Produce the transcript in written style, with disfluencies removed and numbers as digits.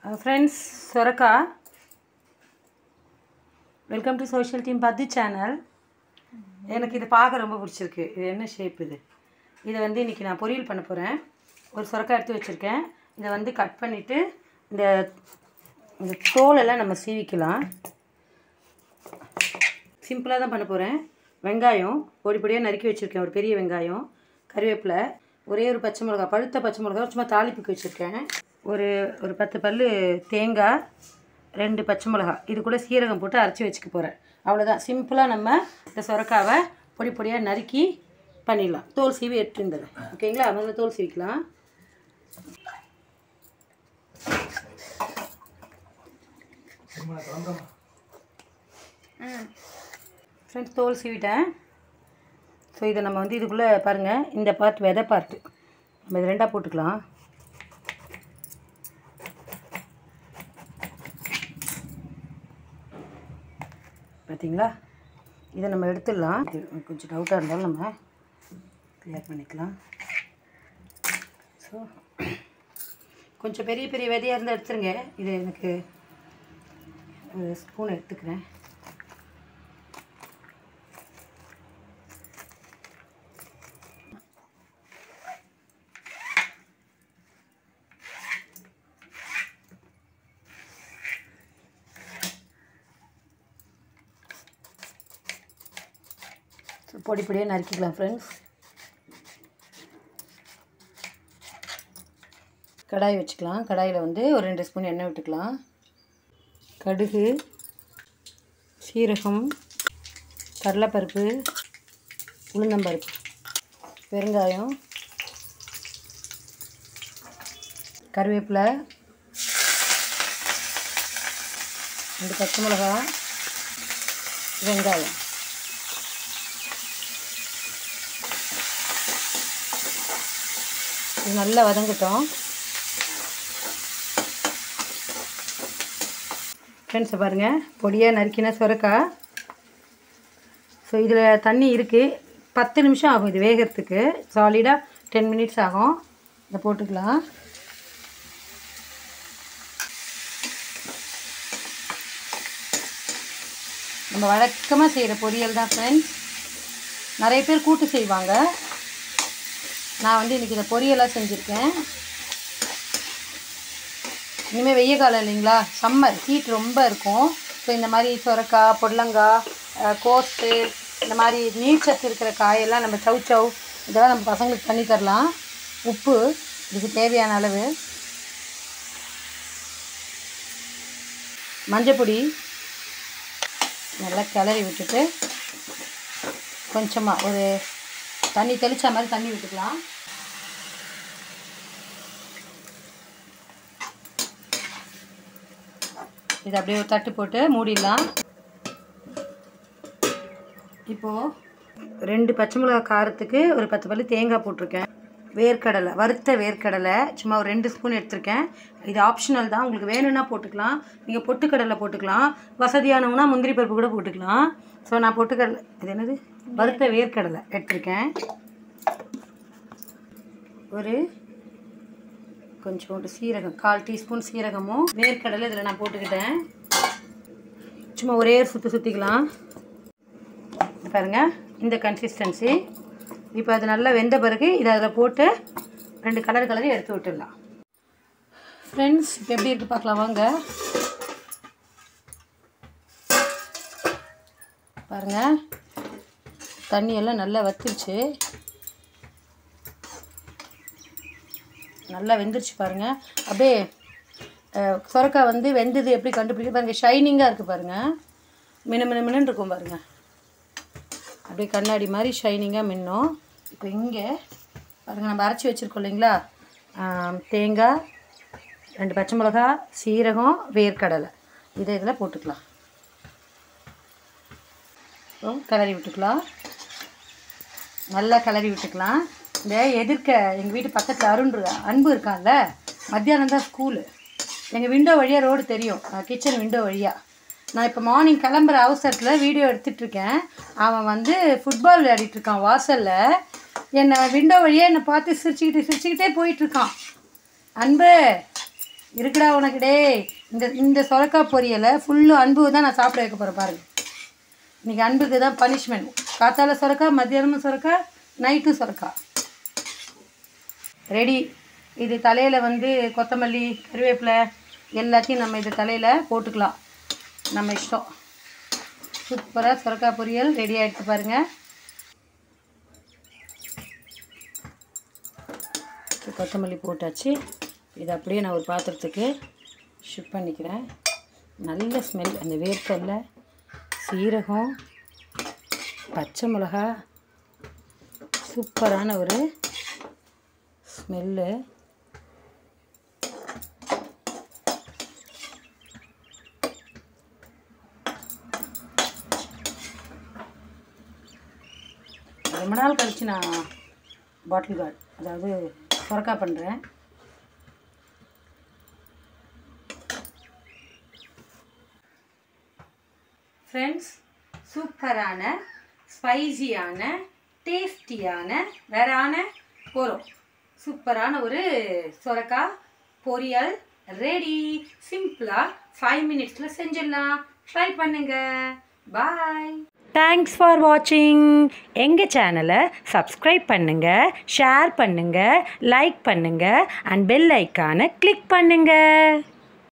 Friends, Superah. Welcome to Social Team Paddy channel. எனக்கு இது பார்க்க ரொம்ப பிடிச்சிருக்கு. இது என்ன ஷேப் இது? இதை வந்து இன்னைக்கு நான் பொரியல் பண்ண போறேன். ஒரு சுரக்காய் எடுத்து வச்சிருக்கேன். இதை வந்து கட் பண்ணிட்டு இந்த தோல் எல்லாம் நம்ம சீவிக்கலாம். சிம்பிளா தான் பண்ண போறேன். வெங்காயம் பொடி பொடியா நறுக்கி வச்சிருக்கேன். ஒரு பெரிய வெங்காயம், கறிவேப்பிலை, ஒரே ஒரு பச்சை மிளகாய், பழுத்த பச்சை மிளகாய் சும்மா தாளிப்புக்கு வச்சிருக்கேன். ஒரு 10 பல்லு தேங்காய், 2 பச்சை மிளகாய், இது கூட சீரகம் போட்டு அரைச்சி வச்சுக்க போகிறேன். அவ்வளோதான். சிம்பிளாக நம்ம இந்த சுரக்காவை பொடி பொடியாக நறுக்கி பண்ணிடலாம். தோல் சீவி எடுத்து இருந்தது. ஓகேங்களா? முதல்ல தோல் சீவிக்கலாம். ஃப்ரெண்ட்ஸ், தோல் சீவிட்டேன். ஸோ இதை நம்ம வந்து இதுக்குள்ளே பாருங்கள், இந்த பார்ட் விதை பார்ட்டு நம்ம இது ரெண்டாக போட்டுக்கலாம். பார்த்தீங்களா? இதை நம்ம எடுத்துடலாம். இது கொஞ்சம் டவுட்டாக இருந்தாலும் நம்ம கிளியர் பண்ணிக்கலாம். ஸோ கொஞ்சம் பெரிய பெரிய விதையாக இருந்தால் எடுத்துருங்க. இது எனக்கு ஒரு ஸ்பூன் எடுத்துக்கிறேன். பொடி பொடியாக நறுக்கிக்கலாம் ஃப்ரெண்ட்ஸ். கடாய் வச்சுக்கலாம். கடாயில் வந்து ஒரு 2 ஸ்பூன் எண்ணெய் விட்டுக்கலாம். கடுகு, சீரகம், கடலைப்பருப்பு, உளுந்தம்பருப்பு, பெருங்காயம், கருவேப்பிலை, 2 பச்சை மிளகாய், வெங்காயம். இது நல்லா வதங்கட்டும். ஃப்ரெண்ட்ஸை பாருங்கள், பொடியாக நறுக்கின சுரக்காய். ஸோ இதில் தண்ணி இருக்குது. 10 நிமிஷம் ஆகும் இது வேகிறதுக்கு. சாலிடாக 10 மினிட்ஸ் ஆகும். இதை போட்டுக்கலாம். நம்ம வழக்கமாக செய்கிற பொரியல் தான் ஃப்ரெண்ட்ஸ். நிறைய பேர் கூட்டு செய்வாங்க. நான் வந்து இன்றைக்கி இதை பொரியலாக செஞ்சுருக்கேன். இனிமேல் வெய்ய காலம் இல்லைங்களா, சம்மர் ஹீட் ரொம்ப இருக்கும். ஸோ இந்த மாதிரி சுரக்காய், பொடலங்காய், கோஸு, இந்த மாதிரி நீர்ச்சத்து இருக்கிற காயெல்லாம் நம்ம சவ் இதெல்லாம் நம்ம பசங்களுக்கு பண்ணி தரலாம். உப்பு இதுக்கு தேவையான அளவு, மஞ்சப்பொடி நல்லா கிளறி விட்டுட்டு கொஞ்சமாக ஒரு தண்ணி தெளித்த மாதிரி தண்ணி விட்டுக்கலாம். இதை அப்படியே ஒரு தட்டு போட்டு மூடிடலாம். இப்போது 2 பச்சை மிளகாய் காரத்துக்கு ஒரு 10 பல்லு தேங்காய் போட்டிருக்கேன். வேர்க்கடலை, வறுத்த வேர்க்கடலை சும்மா ஒரு 2 ஸ்பூன் எடுத்திருக்கேன். இது ஆப்ஷனல் தான். உங்களுக்கு வேணும்னா போட்டுக்கலாம். நீங்கள் பொட்டுக்கடலை போட்டுக்கலாம். வசதியானவங்கன்னா முந்திரி பருப்பு கூட போட்டுக்கலாம். ஸோ நான் பொட்டுக்கடலை, இது என்னது, வறுத்த வேர்க்கடலை எடுத்திருக்கேன். ஒரு கொஞ்சோண்டு சீரகம், 1/4 டீஸ்பூன் சீரகமும் வேர்க்கடலை இதில் நான் போட்டுக்கிட்டேன். சும்மா ஒரே சுற்றிக்கலாம். பாருங்கள், இந்த கன்சிஸ்டன்சி. இப்போ அது நல்லா வெந்த பிறகு இதை அதில் போட்டு 2 கலரி எடுத்து விட்டுடலாம். ஃப்ரெண்ட்ஸ், இப்போ எப்படி இருக்குது பார்க்கலாம் வாங்க. பாருங்கள், தண்ணியெல்லாம் நல்லா வத்திருச்சு, நல்லா வெந்துருச்சு பாருங்கள். அப்படியே சுரக்காய் வந்து வெந்தது எப்படி கண்டுபிடிக்க பாருங்கள். ஷைனிங்காக இருக்குது பாருங்கள். மின்னு இருக்கும் பாருங்கள். அப்படியே கண்ணாடி மாதிரி ஷைனிங்காக மின்னும். இப்போ இங்கே பாருங்கள், நம்ம அரைச்சி வச்சுருக்கோம் இல்லைங்களா, தேங்காய், 2 பச்சை மிளகாய், சீரகம், வேர்க்கடலை, இதை இதில் போட்டுக்கலாம். கிளறி விட்டுக்கலாம். நல்லா கிளறி விட்டுக்கலாம். இந்த எதிர்க்க எங்கள் வீட்டு பக்கத்தில் அன்பு இருக்கான்ல, மத்தியானம் தான் ஸ்கூலு. எங்கள் விண்டோ வழியாக ரோடு தெரியும், கிச்சன் விண்டோ வழியாக. நான் இப்போ மார்னிங் கிளம்புற அவசரத்தில் வீடியோ எடுத்துகிட்ருக்கேன். அவன் வந்து ஃபுட்பால் விளையாடிட்டுருக்கான் வாசலில். என்னை விண்டோ வழியாக என்னை பார்த்து சிரிச்சுக்கிட்டே போயிட்டுருக்கான். அன்பு, இருக்குடா உனக்கு டே. இந்த சொரக்காய் பொரியலை ஃபுல்லு அன்பு தான் நான் சாப்பிட வைக்க போகிறேன் பாருங்கள். இன்றைக்கி அன்புக்கு தான் பனிஷ்மெண்ட். காத்தால சொரக்காய், மத்தியானமும் சொரக்காய், நைட்டும் சொரக்காய். ரெடி. இது தலையில் வந்து கொத்தமல்லி, கருவேப்பிலை எல்லாத்தையும் நம்ம இது தலையில் போட்டுக்கலாம். நம்ம இஷ்டம். சூப்பராக சொரக்காய் பொரியல் ரெடி ஆகிடுச்சு பாருங்கள். கொத்தமல்லி போட்டாச்சு. இது அப்படியே நான் ஒரு பாத்திரத்துக்கு ஷிஃப்ட் பண்ணிக்கிறேன். நல்ல ஸ்மெல். அந்த வேர்க்கடலை, சீரகம், பச்சை மிளகா, சூப்பரான ஒரு ஸ்மெல்லு. ரொம்ப நாள் கழித்து நான் பாட்டில் கார்டு அதாவது சொரக்காய் பண்ணுறேன். ஃப்ரெண்ட்ஸ், சூப்பரான ஸ்பைசியான டேஸ்டியான வேறான போகிறோம். சூப்பரான ஒரு சொரக்காய் பொரியல் ரெடி. சிம்பிளாக 5 மினிட்ஸில் செஞ்சிடலாம். ட்ரை பண்ணுங்கள். பாய். தேங்க்ஸ் ஃபார் வாட்சிங். எங்கள் சேனலை சப்ஸ்கிரைப் பண்ணுங்கள், ஷேர் பண்ணுங்கள், லைக் பண்ணுங்கள் அண்ட் பெல் ஐக்கானை கிளிக் பண்ணுங்கள்.